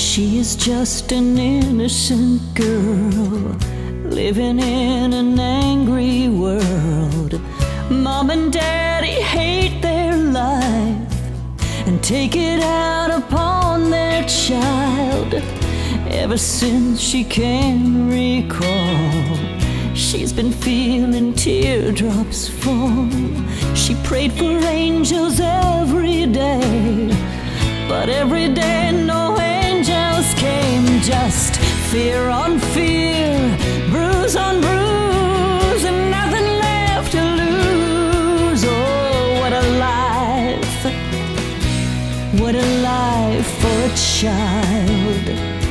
She is just an innocent girl living in an angry world. Mom and Daddy hate their life and take it out upon their child. Ever since she can recall, she's been feeling teardrops fall. She prayed for angels every day, but every day no angels came. Just fear on fear, bruise on bruise, and nothing left to lose. Oh, what a life, what a life for a child.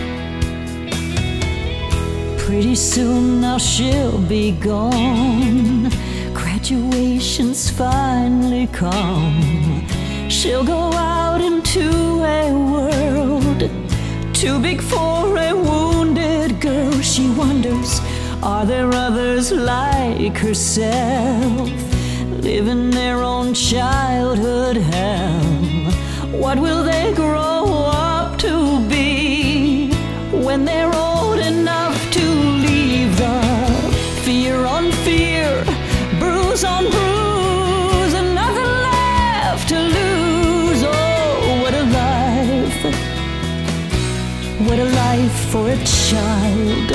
Pretty soon now she'll be gone. Graduation's finally come. She'll go out into a world too big for a wounded girl. She wonders, are there others like herself, living their own childhood hell? What will they grow up to be when they're old enough to leave the fear on fear, bruise on bruise, and nothing left to lose? Oh, what a life, what a life for a child.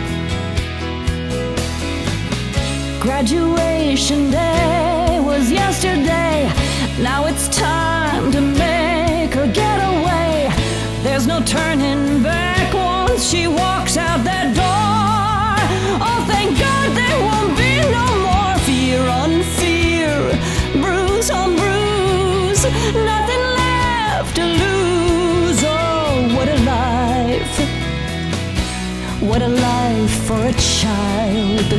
Graduation day was yesterday. Now it's time to make her getaway. There's no turning back once she walks out that door. Oh, thank God there won't be no more fear on fear, bruise on bruise, nothing left to lose. Oh, what a life, what a life for a child.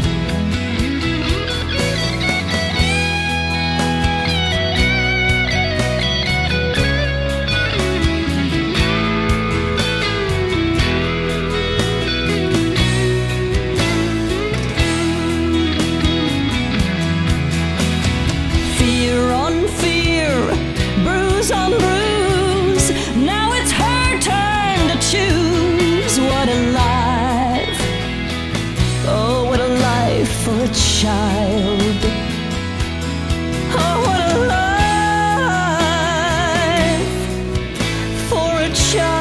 On bruise, now it's her turn to choose. What a life, oh, what a life for a child. Oh, what a life for a child.